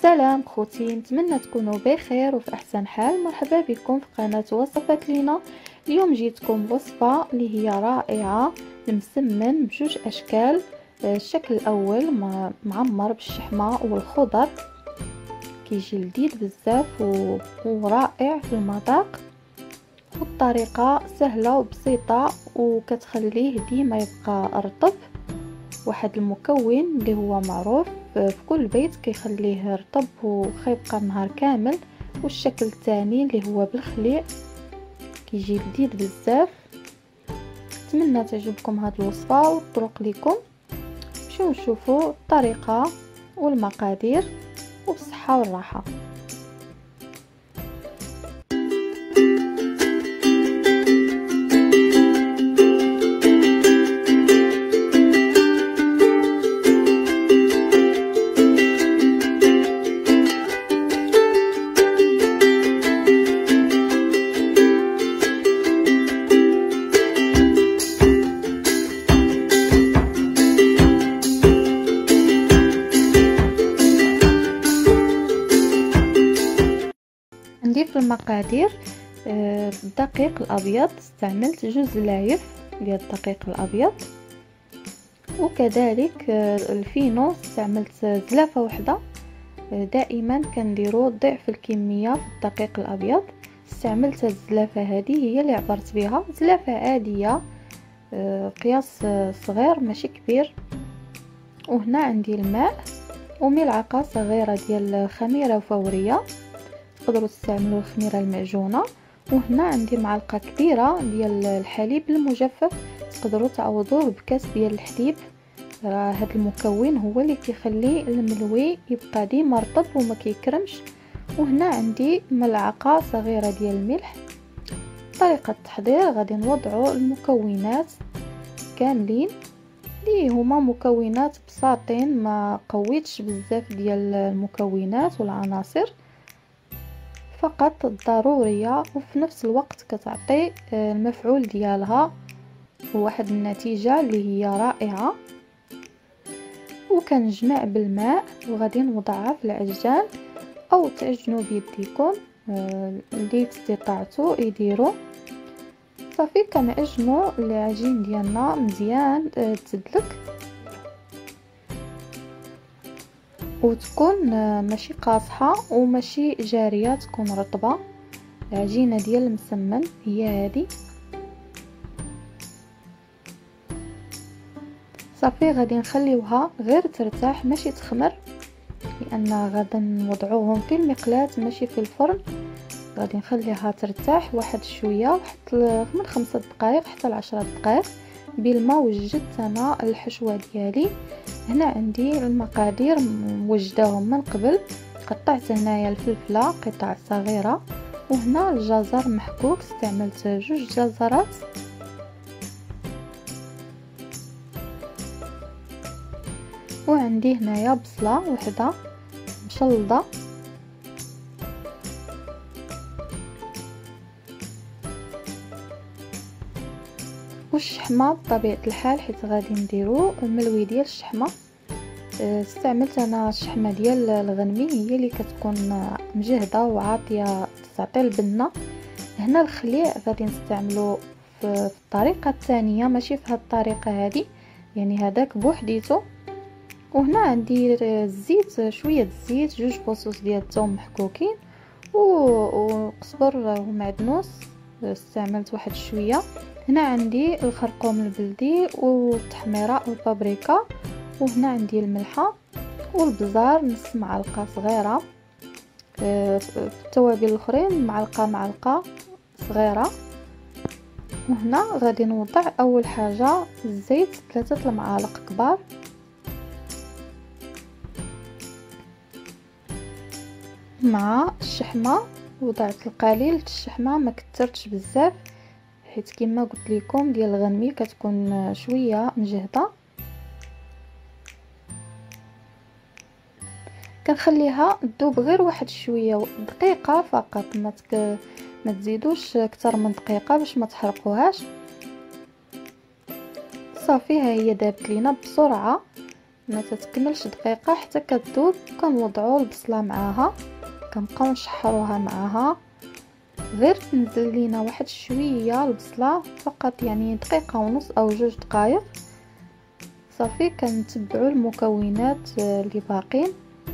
سلام خوتي، نتمنى تكونوا بخير وفي احسن حال. مرحبا بكم في قناه وصفات لينا. اليوم جيتكم بوصفه اللي هي رائعه، المسمن بجوج اشكال. الشكل الاول معمر بالشحمه والخضر، كيجي لذيذ بزاف ورائع في المذاق، والطريقه سهله وبسيطه وكتخليه ديما يبقى رطب. واحد المكون اللي هو معروف في كل بيت كيخليه رطب وخيبقى النهار كامل. والشكل الثاني اللي هو بالخليع كيجي لذيذ بزاف. نتمنى تعجبكم هذه الوصفه وتطرق لكم. نمشيو نشوفوا الطريقه والمقادير وبالصحه والراحه. نضيف المقادير. الدقيق الابيض استعملت جوز لايف ديال الدقيق الابيض، وكذلك الفينو استعملت زلافه واحده. دائما كنديروا ضعف الكميه في الدقيق الابيض. استعملت الزلافه هذه هي اللي عبرت بها، زلافه عاديه قياس صغير ماشي كبير. وهنا عندي الماء وملعقه صغيره ديال خميره فوريه، تقدروا تستعملوا الخميره المعجونه. وهنا عندي معلقه كبيره ديال الحليب المجفف، تقدروا تعوضوه بكاس ديال الحليب. راه هذا المكون هو اللي كيخلي الملوي يبقى ديما رطب وما كيكرمش. وهنا عندي ملعقه صغيره ديال الملح. طريقه التحضير: غادي نوضعوا المكونات كاملين اللي هما مكونات بساطين، ما قويتش بزاف ديال المكونات والعناصر، فقط الضرورية وفي نفس الوقت كتعطي المفعول ديالها وواحد النتيجة اللي هي رائعة. وكنجمع بالماء وغادي نوضعها في العجان او تعجنوا بيديكم اللي استطعتوا يديروا. صافي كنعجنوا العجين ديالنا مزيان تدلك وتكون ماشي قاصحه وماشي جاريه، تكون رطبه. العجينه ديال المسمن هي هذه. صافي غادي نخليوها غير ترتاح ماشي تخمر، لان غادي نوضعوهم في المقلاة ماشي في الفرن. غادي نخليها ترتاح واحد شويه، واحد من 5 دقائق حتى 10 دقائق بالماء. وجدت انا الحشوه ديالي. هنا عندي المقادير موجداهم من قبل. قطعت هنايا الفلفله قطع صغيره، وهنا الجزر محكوك، استعملت 2 جزرات. وعندي هنايا بصله وحده مشلضه، والشحمه بطبيعه الحال حيت غادي نديرو الملوي ديال الشحمه. استعملت انا الشحمه ديال الغنمي، هي اللي كتكون مجهده وعاطيه تعطي البنه. هنا الخليع غادي نستعملو في الطريقه الثانيه ماشي في هذه الطريقه هذه، يعني هذاك بوحديته. وهنا عندي الزيت، شويه الزيت، 2 فصوص ديال الثوم محكوكين وقزبر ومعدنوس، استعملت واحد شويه. هنا عندي الخرقوم البلدي والتحميره والبابريكا. وهنا عندي الملحه والبزار نص معلقه صغيره. في التوابل الاخرين معلقه صغيره. وهنا غادي نوضع اول حاجه الزيت 3 المعالق كبار، مع الشحمه. وضعت القليل الشحمه، ما كثرتش بزاف حيت كما قلت لكم ديال الغنمي كتكون شويه مجهده. كنخليها تذوب غير واحد شويه، دقيقه فقط، ما تزيدوش اكثر من دقيقه باش ما تحرقوهاش. صافي ها هي دابت لينا بسرعه. ما تتكملش دقيقه حتى كتذوب. كنوضعوا البصله معاها، كنبقاو نشحروها معاها، غير تنزل لينا واحد شويه البصله فقط، يعني دقيقه ونص او 2 دقائق. صافي كنتبعوا المكونات اللي باقين.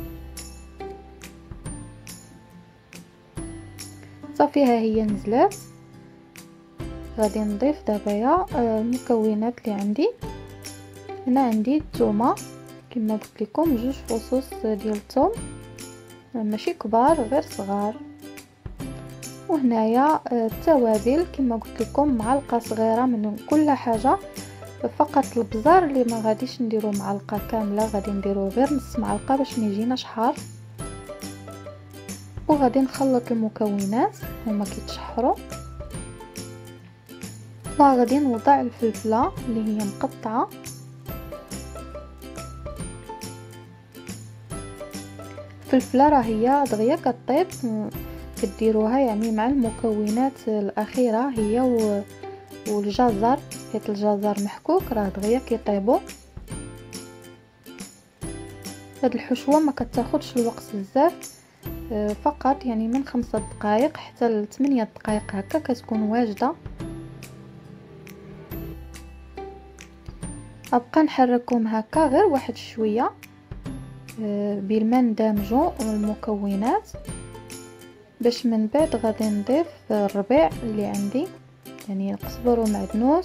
صافي ها هي نزلات. غادي نضيف دابا المكونات اللي عندي. هنا عندي الثومه كما قلت لكم 2 فصوص ديال الثوم، ماشي كبار غير صغار. وهنايا التوابل كما قلت لكم معلقه صغيره من كل حاجه، فقط البزار اللي ما غاديش نديرو معلقه كامله، غادي نديرو غير نص معلقه باش ما يجيناش حار. وغادي نخلط المكونات هما كيتشحروا. وغادي نوضع الفلفله اللي هي مقطعه. الفلفله راه هي دغيا كطيب، كديروها يعني مع المكونات الاخيره هي والجزر، حيت الجزر محكوك راه دغيا كيطيبوا. هاد الحشوه ما كتاخدش الوقت بزاف، فقط يعني من 5 دقائق حتى ل 8 دقائق هكا كتكون واجده. ابقى نحركهم هكا غير واحد شويه بالما ندمجوا المكونات، باش من بعد غادي نضيف الربيع اللي عندي، يعني القزبر ومعدنوس.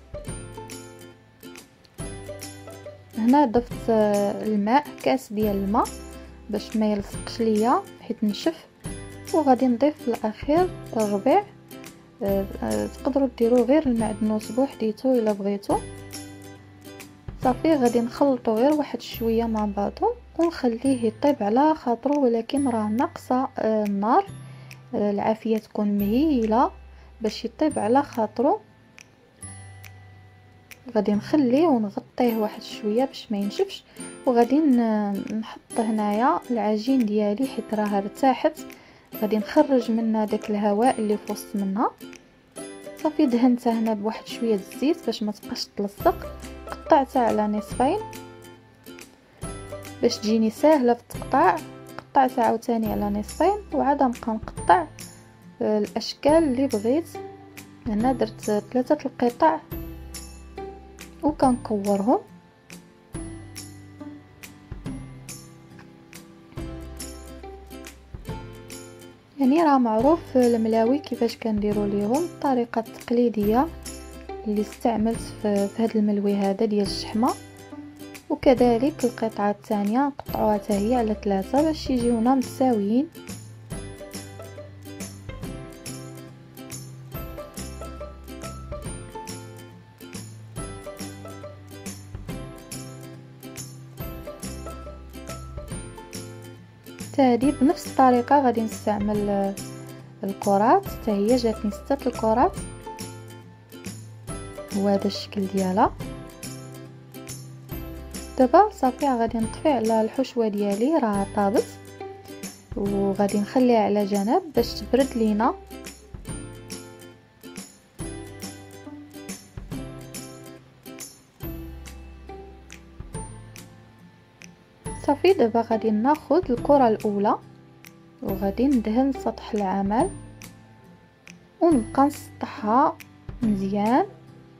هنا ضفت الماء، كاس ديال الماء باش ما يلصقش ليا حيت نشف. وغادي نضيف في الاخير الربيع. تقدروا ديروا غير المعدنوس بوحديتو الا بغيتو. صافي غادي نخلطو غير واحد شويه مع بعضو ونخليه يطيب على خاطرو، ولكن راه ناقصه النار، العافيه تكون مهيله باش يطيب على خاطرو. غادي نخليه ونغطيه واحد شويه باش ما ينشفش. وغادي نحط هنايا العجين ديالي حيت راها ارتاحت، غادي نخرج منها داك الهواء اللي في وسط منها. صافي دهنتها هنا بواحد شويه الزيت باش ما تبقاش تلصق. قطعتها على نصفين باش تجيني ساهله في التقطاع. قطعتها عاوتاني على نصفين وعاد نبقى نقطع الاشكال اللي بغيت. هنا درت 3 القطع وكنكورهم. يعني راه معروف الملاوي كيفاش كنديروا ليهم، الطريقه التقليديه اللي استعملت في هذا الملوي هذا ديال الشحمه. وكذلك القطعه الثانيه نقطعوها حتى هي على 3 باش يجيونا متساويين. هذه بنفس الطريقه غادي نستعمل الكرات، حتى هي جاتني 6 الكرات وهذا الشكل ديالها. دابا صافي غادي نطفي على الحشوه ديالي، راه طابت وغادي نخليها على جنب باش تبرد لينا. صافي دابا غادي ناخذ الكره الاولى وغادي ندهن سطح العمل ونبقى نسطحها مزيان.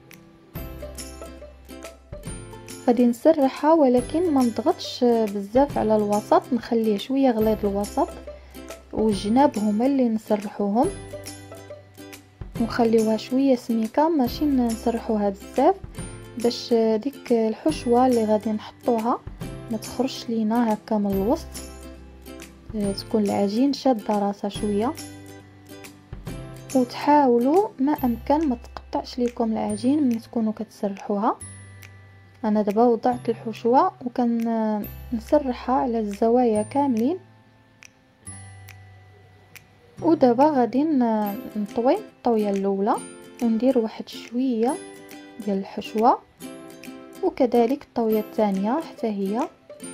غادي نسرحها ولكن ما نضغطش بزاف على الوسط، نخليه شويه غليظ الوسط والجناب هما اللي نسرحوهم، ونخليوها شويه سميكه ماشي نسرحوها بزاف باش ديك الحشوه اللي غادي نحطوها ما تخرجش لينا هكا من الوسط، تكون العجين شاده راسها شويه. وتحاولوا ما امكن ما تقطعش ليكم العجين ملي تكونوا كتسرحوها. انا دابا وضعت الحشوه وكان نسرحها على الزوايا كاملين. ودابا غادي نطوي الطويه الاولى وندير واحد شويه ديال الحشوه، وكذلك الطويه الثانيه حتى هي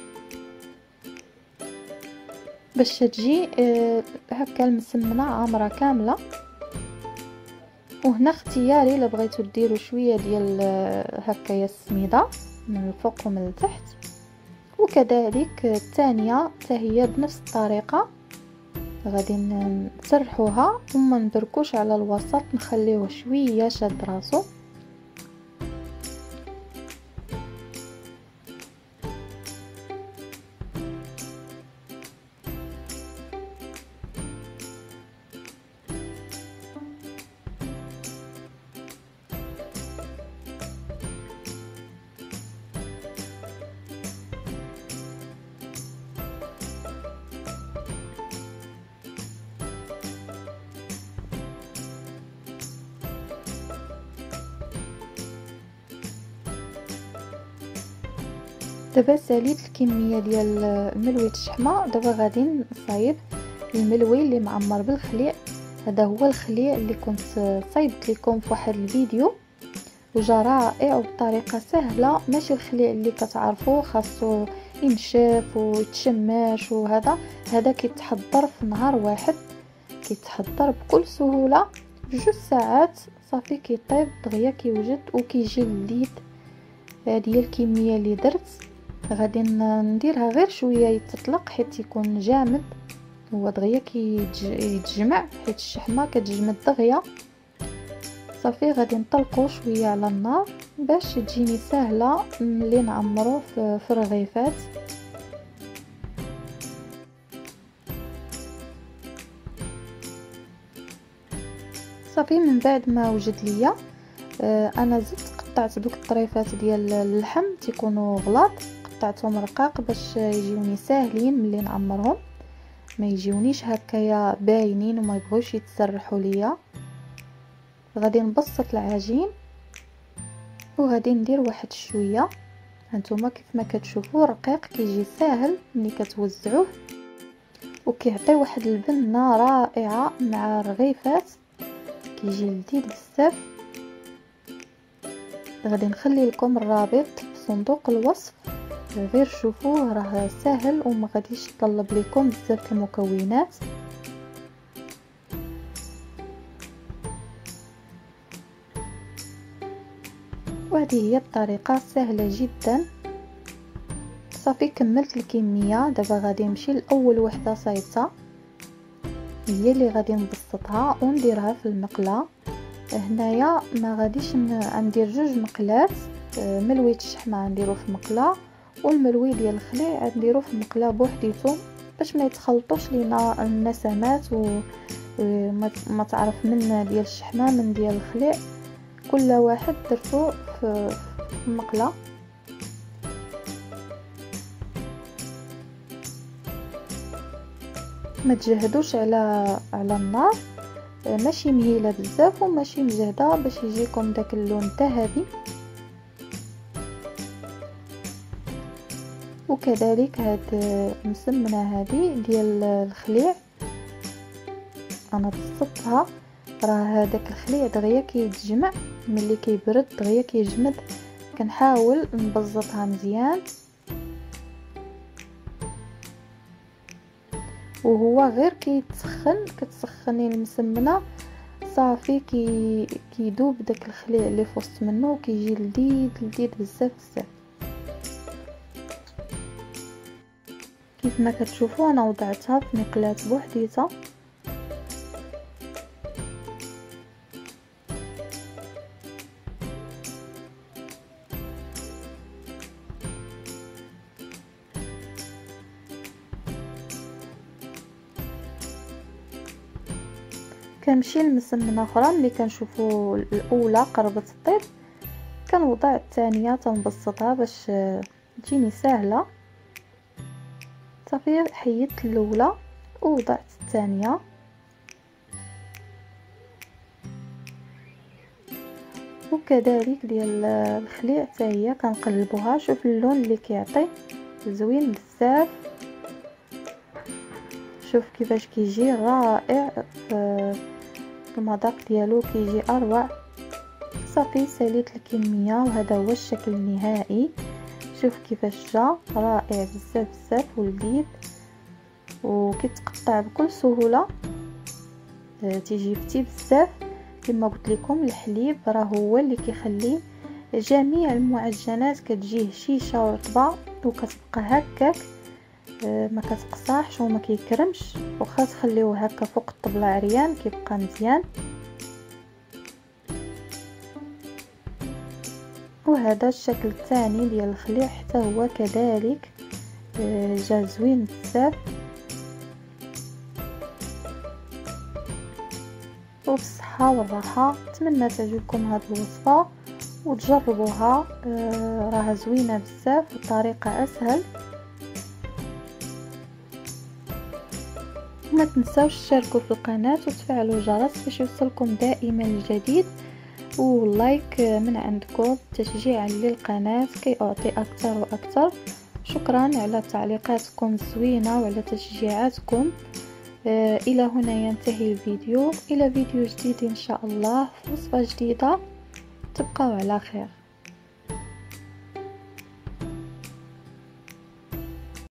باش تجي هكا المسمنه عامره كامله. وهنا اختياري الا بغيتو ديروا شويه ديال هكايا السميده من الفوق ومن التحت وكذلك الثانيه حتى هي بنفس الطريقه، غادي نسرحوها وما نبركوش على الوسط، نخليوه شويه شاد راسو. دابا ساليت الكميه ديال ملويه الشحمه. دابا غادي نصايب الملوي اللي معمر بالخليع. هذا هو الخليع اللي كنت صايبت لكم في واحد الفيديو وجا رائع وبطريقه سهله، ماشي الخليع اللي كتعرفوا خاصو ينشف ويتشماش وهذا. هذا كيتحضر في نهار واحد، كيتحضر بكل سهوله في 2 ساعات صافي كيطيب دغيا كيوجد وكيجي لذيذ. هذه هي الكميه اللي درت. غادي نديرها غير شويه يتطلق حيت يكون جامد، هو دغيا كيتجمع حيت الشحمه كتجمد دغيا. صافي غادي نطلقو شويه على النار باش تجيني سهله ملي نعمرو في الرغيفات. صافي من بعد ما وجد ليا انا زدت قطعت دوك الطريفات ديال اللحم تيكونوا غلاط، قطعتهم رقاق باش يجيوني ساهلين ملي نعمرهم، ما يجيونيش هكايا باينين وما يبغوش يتسرحوا ليا. غادي نبسط العجين وغادي ندير واحد شويه. هانتوما كيف ما كتشوفوا رقيق كيجي ساهل ملي كتوزعوه وكيعطي واحد البنه رائعه مع الرغيفات، كيجي لذيذ بزاف. غادي نخلي لكم الرابط في صندوق الوصف، غير شوفوه راه سهل وما غاديش يطلب لكم بزاف المكونات. وهذه هي الطريقه سهله جدا. صافي كملت الكميه. دابا غادي نمشي لاول وحده صايبتها، هي اللي غادي نبسطها ونديرها في المقله. هنايا ما غاديش ندير 2 مقلات، ملويه الشحمه نديرو في مقله والملوي ديال الخليع نديرو في مقله بوحديتو باش ما يتخلطوش لينا النسمات وما تعرف من ديال الشحمه من ديال الخليع. كل واحد درتو في مقله. ما تجهدوش على النار، ماشي مهيله بزاف وماشي مجهده باش يجيكم داك اللون الذهبي. وكذلك هاد المسمنه هذه ديال الخليع انا بسطتها، راه هذاك الخليع دغيا كيتجمع ملي كيبرد دغيا كيجمد. كنحاول نبزطها مزيان وهو غير كتسخني المسمنه صافي كيدوب داك الخليع اللي في وسط منه وكيجي لذيذ بزاف بزاف. كيف ما كتشوفوا انا وضعتها في مقلات بوحديتها. كنمشي لمسمنه اخرى ملي كنشوفوا الاولى قربت الطيب كنوضع الثانيه تنبسطها باش تجيني سهله. صافي حيدت الاولى ووضعت الثانيه. وكذلك ديال الخليع حتى هي كنقلبوها. شوف اللون اللي كيعطي زوين بزاف، شوف كيفاش كيجي رائع في المذاق ديالو، كيجي اروع. صافي ساليت الكميه وهذا هو الشكل النهائي. شوف كيفاش جا رائع بزاف ولذيذ وكيتقطع بكل سهوله، تيجي فتي بزاف. كما قلت لكم الحليب راه هو اللي كيخلي جميع المعجنات كتجي هشيشه ورطبه وكتبقى هكاك ما كتقصاحش وما كيكرمش، واخا تخليوه هكا فوق الطبله عريان كيبقى مزيان. وهذا الشكل الثاني ديال الخليع حتى هو كذلك جا زوين بزاف. وبالصحة والراحة، نتمنى تعجبكم هذه الوصفة وتجربوها، راها زوينة بزاف والطريقة اسهل. ما تنساوش تشاركوا في القناة وتفعلوا الجرس باش يوصلكم دائما الجديد، ولايك من عندكم تشجيعا للقناة كي اعطي اكثر واكثر. شكرا على تعليقاتكم الزوينة وعلى تشجيعاتكم. الى هنا ينتهي الفيديو، الى فيديو جديد ان شاء الله في وصفة جديدة، تبقوا على خير.